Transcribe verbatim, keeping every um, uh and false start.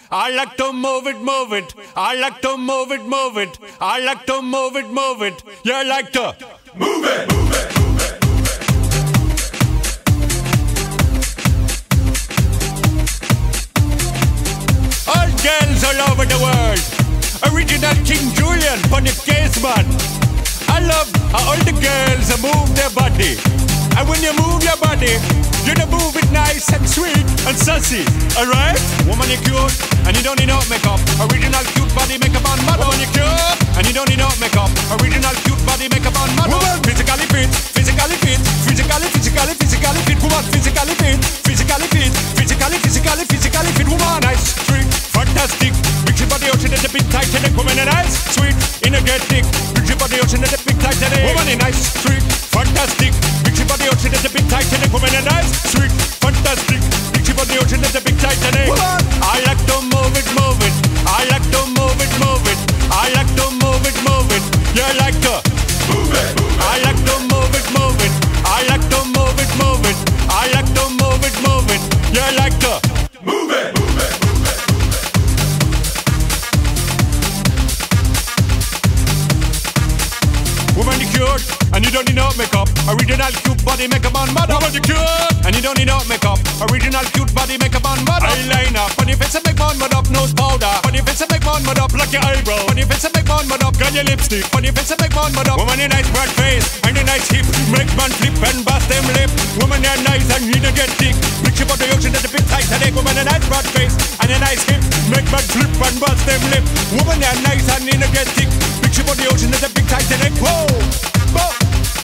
I like to move it, move it. I like to move it, move it. I like to move it, move it. You like to move it, move it, move it. All girls all over the world. Original King Julian, funny case man. I love how all the girls move their body. And when you move your body, you don't move it nice and sweet and sassy, alright? Woman, you cute, and you don't need no makeup. Original cute body makeup on model. Woman, you cute, and you don't need no makeup. Original cute body makeup on model. Woman, physically fit, physically fit, physically, physically, physically fit. Woman, physically fit, physically fit, physically, physically, physically fit. Woman, nice, sweet, fantastic. Big your body ocean at the big tight and woman, nice, sweet, energetic. Big your body ocean at the big tight and woman, nice, sweet, fantastic. Big your body ocean at the big tight and woman, nice, sweet, fantastic. Big your body ocean at the big tight and I like to move it, move it. I like to move it, move it. I like to move it, move it. You like to move it, move it. I like to move it, move it. I like to move it, move it. I like to move it, move it. You like to move it, move it, move it. Woman, you cute, and you don't need no makeup. Original cute body makeup on model. Woman, you cute, and you don't need no makeup. Original cute body makeup on model. Eyeliner, funny face and make one mud up. Nose powder, funny face and make one mud up. Like your eyebrow, funny face and make one mud up. Got your lipstick, funny face and make one mud up. Woman, you nice broad face and a nice hip. Make man flip and bust them lip. Woman, you're nice and you don't get thick. Mix your body ocean at the big tight and woman, a nice broad face and a nice hip. Make man flip and bust them lip. Woman, you're nice and you don't get thick. Mix your body ocean at the big tight and whoa.